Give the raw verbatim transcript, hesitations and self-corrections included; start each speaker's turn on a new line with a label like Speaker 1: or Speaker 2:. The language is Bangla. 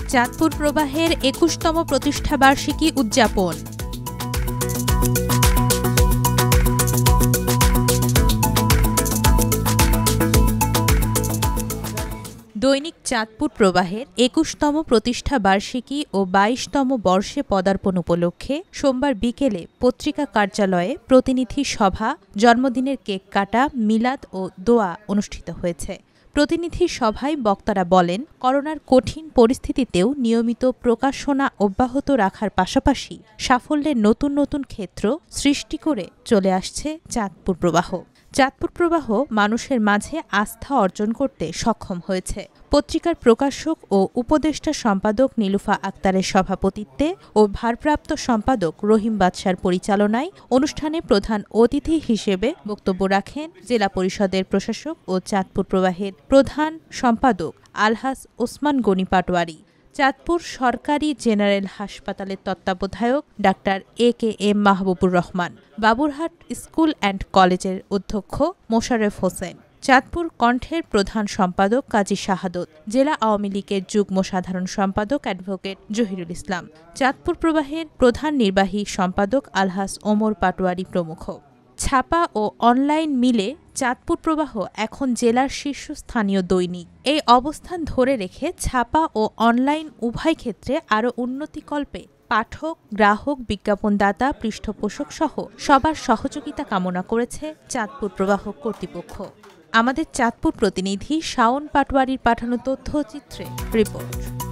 Speaker 1: চাঁদপুর প্রবাহের একুশতম প্রতিষ্ঠাবার্ষিকী উদযাপন। দৈনিক চাঁদপুর প্রবাহের একুশতম প্রতিষ্ঠা বার্ষিকী ও বাইশতম বর্ষে পদার্পণ উপলক্ষে সোমবার বিকেলে পত্রিকা কার্যালয়ে প্রতিনিধি সভা, জন্মদিনের কেক কাটা, মিলাদ ও দোয়া অনুষ্ঠিত হয়েছে। প্রতিনিধি সভায় বক্তারা বলেন, করোনার কঠিন পরিস্থিতিতেও নিয়মিত প্রকাশনা অব্যাহত রাখার পাশাপাশি সাফল্যের নতুন নতুন ক্ষেত্র সৃষ্টি করে চলে আসছে চাঁদপুর প্রবাহ। চাঁদপুর প্রবাহ মানুষের মাঝে আস্থা অর্জন করতে সক্ষম হয়েছে। পত্রিকার প্রকাশক ও উপদেষ্টা সম্পাদক নীলুফা আক্তারের সভাপতিত্বে ও ভারপ্রাপ্ত সম্পাদক রহিম বাদশার পরিচালনায় অনুষ্ঠানে প্রধান অতিথি হিসেবে বক্তব্য রাখেন জেলা পরিষদের প্রশাসক ও চাঁদপুর প্রবাহের প্রধান সম্পাদক আলহাজ ওসমান গনি পাটোয়ারি, চাঁদপুর সরকারি জেনারেল হাসপাতালের তত্ত্বাবধায়ক doctor A K M Mahbubur Rahman, Baburhat school and কলেজের অধ্যক্ষ মোশাররফ হোসেন, চাঁদপুর কণ্ঠের প্রধান সম্পাদক কাজী শাহাদত, জেলা আওয়ামী লীগের যুগ্ম সাধারণ সম্পাদক অ্যাডভোকেট জহিরুল ইসলাম, চাঁদপুর প্রবাহের প্রধান নির্বাহী সম্পাদক আলহাজ ওমর পাটোয়ারি প্রমুখ। ছাপা ও অনলাইন মিলে চাঁদপুর প্রবাহ এখন জেলার শীর্ষস্থানীয় দৈনিক। এই অবস্থান ধরে রেখে ছাপা ও অনলাইন উভয় ক্ষেত্রে আরও উন্নতিকল্পে পাঠক, গ্রাহক, বিজ্ঞাপনদাতা, পৃষ্ঠপোষক সহ সবার সহযোগিতা কামনা করেছে চাঁদপুর প্রবাহ কর্তৃপক্ষ। আমাদের চাঁদপুর প্রতিনিধি শাওন পাটোয়ারির পাঠানো তথ্যচিত্রে রিপোর্ট।